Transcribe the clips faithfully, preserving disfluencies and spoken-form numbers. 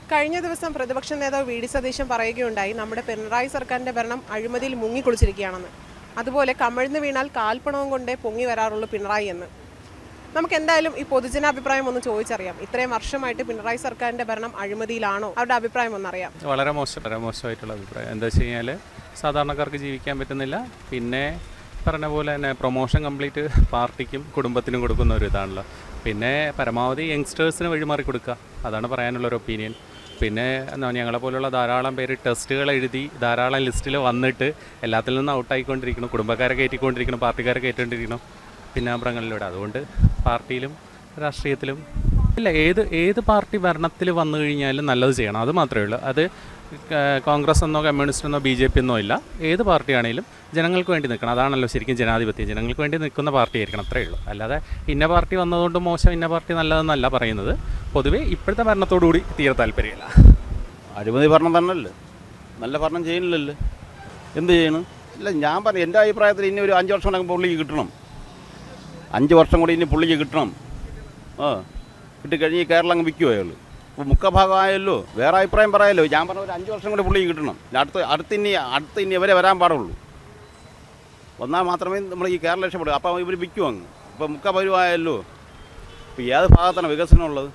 കഴിഞ്ഞ ദിവസം പ്രതിപക്ഷ നേതാവ് വി ഡി സതീശൻ പറയുകയുണ്ടായി നമ്മുടെ പിണറായി സർക്കാരിന്റെ ഭരണം അഴിമതിയിൽ മുങ്ങിക്കുളിച്ചിരിക്കുകയാണെന്ന്. അതുപോലെ കമിഴ്ന്ന് വീണാൽ കാൽപ്പണവും കൊണ്ടേ പൊങ്ങി വരാറുള്ളൂ പിണറായി എന്ന്. നമുക്ക് എന്തായാലും ഈ പൊതുജനാഭിപ്രായം ഒന്ന് ചോദിച്ചറിയാം. ഇത്രയും വർഷമായിട്ട് പിണറായി സർക്കാരിന്റെ ഭരണം അഴിമതിയിലാണോ? അവരുടെ അഭിപ്രായം ഒന്നറിയാം. വളരെ മോശം വളരെ മോശമായിട്ടുള്ള അഭിപ്രായം. എന്താ വെച്ച് കഴിഞ്ഞാൽ സാധാരണക്കാർക്ക് ജീവിക്കാൻ പറ്റുന്നില്ല. പിന്നെ പറഞ്ഞ പോലെ തന്നെ പ്രൊമോഷൻ കംപ്ലീറ്റ് പാർട്ടിക്കും കുടുംബത്തിനും കൊടുക്കുന്ന ഒരു ഇതാണല്ലോ. പിന്നെ പരമാവധി യങ്സ്റ്റേഴ്സിന് വഴിമാറി കൊടുക്കുക, അതാണ് പറയാനുള്ളൊരു ഒപ്പീനിയൻ. പിന്നെ എന്താ ഞങ്ങളെപ്പോലുള്ള ധാരാളം പേര് ടെസ്റ്റുകൾ എഴുതി ധാരാളം ലിസ്റ്റിൽ വന്നിട്ട് എല്ലാത്തിൽ നിന്നും ഔട്ടായിക്കൊണ്ടിരിക്കണം. കുടുംബക്കാരെ കയറ്റിക്കൊണ്ടിരിക്കണം, പാർട്ടിക്കാരെ കയറ്റിക്കൊണ്ടിരിക്കണം പിന്നാമ്പറങ്ങളിലൂടെ. അതുകൊണ്ട് പാർട്ടിയിലും രാഷ്ട്രീയത്തിലും ഇല്ല, ഏത് ഏത് പാർട്ടി ഭരണത്തിൽ വന്നു കഴിഞ്ഞാലും നല്ലത് ചെയ്യണം, അത് മാത്രമേ ഉള്ളൂ. അത് കോൺഗ്രസ് എന്നോ കമ്മ്യൂണിസ്റ്റ് എന്നോ ബി ജെ പി എന്നോ ഇല്ല, ഏത് പാർട്ടിയാണെങ്കിലും ജനങ്ങൾക്ക് വേണ്ടി നിൽക്കണം. അതാണല്ലോ ശരിക്കും ജനാധിപത്യം. ജനങ്ങൾക്ക് വേണ്ടി നിൽക്കുന്ന പാർട്ടി ആയിരിക്കണം, അത്രയേ ഉള്ളൂ. അല്ലാതെ ഇന്ന പാർട്ടി വന്നതുകൊണ്ട് മോശം, ഇന്ന പാർട്ടി നല്ലതെന്നല്ല പറയുന്നത്. പൊതുവേ ഇപ്പോഴത്തെ ഭരണത്തോടുകൂടി തീരെ താല്പര്യമില്ല. അഴിമതി ഭരണം തന്നെയല്ലേ, നല്ല ഭരണം ചെയ്യുന്നില്ലല്ലോ, എന്ത് ചെയ്യണം? ഇല്ല, ഞാൻ പറഞ്ഞു എൻ്റെ അഭിപ്രായത്തിൽ ഇനി ഒരു അഞ്ച് വർഷം കൂടെ പുള്ളിക്ക് കിട്ടണം. അഞ്ച് വർഷം കൂടി ഇനി പുള്ളിക്ക് കിട്ടണം. ആ കിട്ടിക്കഴിഞ്ഞ് ഈ കേരളം അങ്ങ് വിൽക്കുമോ അയാൾ? ഇപ്പോൾ മുഖഭാഗമായല്ലോ, വേറെ അഭിപ്രായം പറയാമല്ലോ. ഞാൻ പറഞ്ഞ ഒരു അഞ്ച് വർഷം കൂടി പുള്ളിക്ക് കിട്ടണം. അടുത്ത് അടുത്ത് ഇനി അടുത്ത് ഇനി ഇവരെ വരാൻ പാടുള്ളൂ. വന്നാൽ മാത്രമേ നമ്മൾ ഈ കേരളം രക്ഷപ്പെടൂ. അപ്പോൾ ഇവർ വിൽക്കും അങ്ങ്. ഇപ്പോൾ മുഖപരിവായല്ലോ. ഇപ്പോൾ ഏത് ഭാഗത്താണ് വികസനം ഉള്ളത്?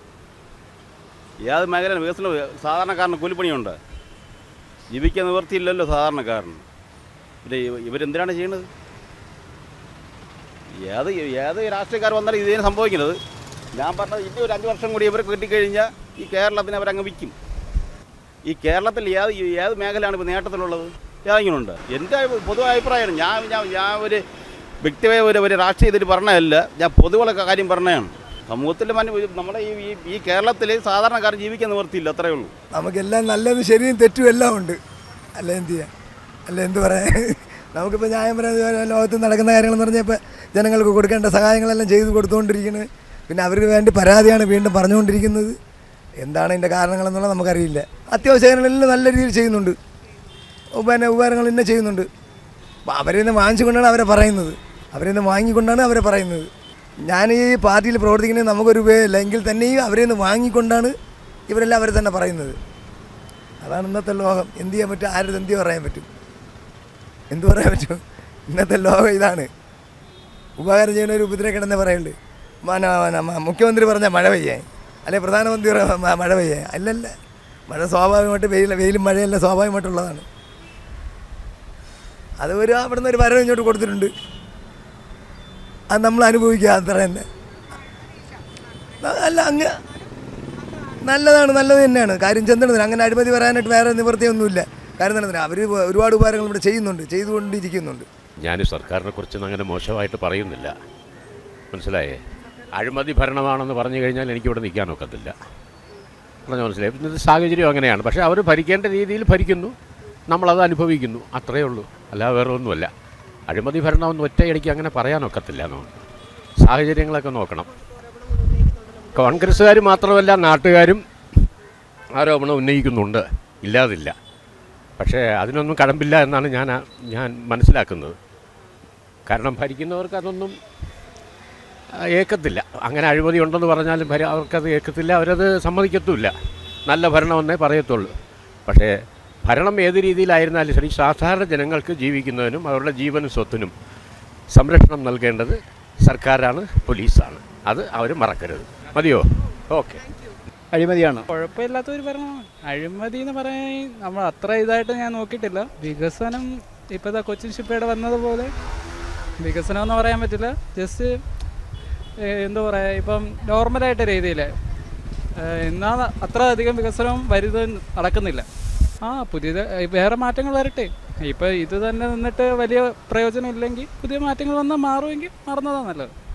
ഏത് മേഖലയാണ് വികസനം? സാധാരണക്കാരന് കൂലിപ്പണിയുണ്ട്, ജീവിക്കാൻ നിവൃത്തിയില്ലല്ലോ സാധാരണക്കാരന്. പിന്നെ ഇവരെന്തിനാണ് ചെയ്യണത്? ഏത് ഏത് രാഷ്ട്രീയക്കാർ വന്നാലും ഇതേ സംഭവിക്കുന്നത്. ഞാൻ പറഞ്ഞത് ഇനി ഒരു അഞ്ച് വർഷം കൂടി ഇവർക്ക് കിട്ടിക്കഴിഞ്ഞാൽ ഈ കേരളത്തിന് അവരങ്ങ് വിൽക്കും. ഈ കേരളത്തിൽ ഏത് ഏത് മേഖലയാണ് ഇപ്പോൾ നേട്ടത്തിലുള്ളത്? ഏതെങ്കിലുമുണ്ട്? എൻ്റെ പൊതുവായ അഭിപ്രായമാണ്. ഞാൻ ഞാൻ ഞാൻ ഒരു വ്യക്തിപരമായ ഒരു ഒരു രാഷ്ട്രീയത്തിൽ പറഞ്ഞതല്ല, ഞാൻ പൊതുവുള്ള കാര്യം പറഞ്ഞതാണ്. സമൂഹത്തിൽ നമ്മുടെ ഈ ഈ കേരളത്തിൽ സാധാരണക്കാരൻ ജീവിക്കാൻ നിവർത്തിയില്ല, അത്രയേ ഉള്ളൂ. നമുക്കെല്ലാം നല്ലതും ശരിയും തെറ്റും എല്ലാം ഉണ്ട്. അല്ല എന്ത് ചെയ്യാം, അല്ല എന്ത് പറയാൻ. നമുക്കിപ്പോൾ ന്യായം പറയുന്ന ലോകത്ത് നടക്കുന്ന കാര്യങ്ങളെന്ന് പറഞ്ഞാൽ ഇപ്പോൾ ജനങ്ങൾക്ക് കൊടുക്കേണ്ട സഹായങ്ങളെല്ലാം ചെയ്തു കൊടുത്തുകൊണ്ടിരിക്കുന്നത്. പിന്നെ അവർക്ക് വേണ്ടി പരാതിയാണ് വീണ്ടും പറഞ്ഞുകൊണ്ടിരിക്കുന്നത്. എന്താണ് ഇതിൻ്റെ കാരണങ്ങളെന്നുള്ളത് നമുക്കറിയില്ല. അത്യാവശ്യങ്ങളെല്ലാം നല്ല രീതിയിൽ ചെയ്യുന്നുണ്ട്, പിന്നെ ഉപകാരങ്ങൾ തന്നെ ചെയ്യുന്നുണ്ട്. അപ്പോൾ അവരിൽ നിന്ന് വാങ്ങിച്ചുകൊണ്ടാണ് അവരെ പറയുന്നത്, അവരിൽ നിന്ന് വാങ്ങിക്കൊണ്ടാണ് അവരെ പറയുന്നത്. ഞാൻ ഈ പാർട്ടിയിൽ പ്രവർത്തിക്കുന്നത് നമുക്കൊരു ഉപയോഗമില്ല എങ്കിൽ തന്നെയും അവരിൽ നിന്ന് വാങ്ങിക്കൊണ്ടാണ് ഇവരെല്ലാം അവരെ തന്നെ പറയുന്നത്. അതാണ് ഇന്നത്തെ ലോകം. എന്ത് ചെയ്യാൻ പറ്റും? ആരുടെ എന്ത് പറയാൻ പറ്റും? എന്ത് പറയാൻ പറ്റും? ഇന്നത്തെ ലോകം ഇതാണ്. ഉപകാരം ചെയ്യുന്ന ഒരു ഉപദ്രവിക്കണമെന്നേ പറയുന്നുണ്ട്. മുഖ്യമന്ത്രി പറഞ്ഞാൽ മഴ പെയ്യാൻ, അല്ലെങ്കിൽ പ്രധാനമന്ത്രി മഴ പെയ്യാൻ. അല്ലല്ല, മഴ സ്വാഭാവികമായിട്ട് വെയിൽ വെയിലും മഴയെല്ലാം സ്വാഭാവികമായിട്ടുള്ളതാണ്. അത് ഒരു അവിടെ നിന്ന് ഒരു വരവ് ഇങ്ങോട്ട് കൊടുത്തിട്ടുണ്ട്, അത് നമ്മൾ അനുഭവിക്കുക, അത്ര തന്നെ. അല്ല, അങ്ങ് നല്ലതാണ്, നല്ലത് തന്നെയാണ്. കാര്യം ചെന്നിടുന്നത് അങ്ങനെ അഴിമതി പറയാനായിട്ട് വേറെ നിവൃത്തിയൊന്നുമില്ല. കാര്യം തന്നെ അവർ ഒരുപാട് ഉപകാരങ്ങൾ ഇവിടെ ചെയ്യുന്നുണ്ട്, ചെയ്തുകൊണ്ടിരിക്കുന്നുണ്ട്. ഞാൻ സർക്കാരിനെ കുറിച്ചൊന്നും അങ്ങനെ മോശമായിട്ട് പറയുന്നില്ല, മനസ്സിലായേ. അഴിമതി ഭരണമാണെന്ന് പറഞ്ഞു കഴിഞ്ഞാൽ എനിക്കിവിടെ നിൽക്കാൻ ഒക്കത്തില്ല, പറഞ്ഞാൽ മനസ്സിലായി. ഇന്നത്തെ സാഹചര്യം അങ്ങനെയാണ്. പക്ഷേ അവർ ഭരിക്കേണ്ട രീതിയിൽ ഭരിക്കുന്നു, നമ്മളത് അനുഭവിക്കുന്നു, അത്രയേ ഉള്ളൂ. അല്ലാതെ വേറെ ഒന്നുമല്ല. അഴിമതി ഭരണമെന്ന് ഒറ്റയടിക്ക് അങ്ങനെ പറയാനൊക്കത്തില്ല. നമുക്ക് സാഹചര്യങ്ങളൊക്കെ നോക്കണം. കോൺഗ്രസ്സുകാർ മാത്രമല്ല, നാട്ടുകാരും ആരോപണം ഉന്നയിക്കുന്നുണ്ട്, ഇല്ലാതില്ല. പക്ഷേ അതിനൊന്നും കടമ്പില്ല എന്നാണ് ഞാൻ ഞാൻ മനസ്സിലാക്കുന്നത്. കാരണം ഭരിക്കുന്നവർക്ക് അതൊന്നും ഏക്കത്തില്ല. അങ്ങനെ അഴിമതി ഉണ്ടെന്ന് പറഞ്ഞാലും ഭര അവർക്കത് ഏക്കത്തില്ല, അവരത് സമ്മതിക്കത്തുമില്ല. നല്ല ഭരണമെന്നേ പറയത്തുള്ളൂ. പക്ഷേ ഭരണം ഏത് രീതിയിലായിരുന്നാലും ശരി, സാധാരണ ജനങ്ങൾക്ക് ജീവിക്കുന്നതിനും അവരുടെ ജീവനും സ്വത്തിനും സംരക്ഷണം നൽകേണ്ടത് സർക്കാരാണ്, പോലീസാണ്. അത് അവർ മറക്കരുത്. മതിയോ? ഓക്കെ. അഴിമതിയാണ് കുഴപ്പമില്ലാത്തൊരു ഭരണമാണ്. അഴിമതി എന്ന് പറയാൻ നമ്മൾ അത്ര ഇതായിട്ട് ഞാൻ നോക്കിയിട്ടില്ല. വികസനം ഇപ്പോഴത്തെ കൊച്ചിൻ ഷിപ്പേഡ് വന്നതുപോലെ വികസനം എന്ന് പറയാൻ പറ്റില്ല. ജസ്റ്റ് എന്താ പറയുക, ഇപ്പം നോർമലായിട്ട് രീതിയിൽ എന്നാൽ അത്ര അധികം വികസനം വരുന്നത് നടക്കുന്നില്ല. ആ പുതിയ വേറെ മാറ്റങ്ങൾ വരട്ടെ. ഇപ്പം ഇത് തന്നെ നിന്നിട്ട് വലിയ പ്രയോജനം ഇല്ലെങ്കിൽ പുതിയ മാറ്റങ്ങൾ വന്നാൽ മാറുമെങ്കിൽ മാറുന്നതാണ് നല്ലത്.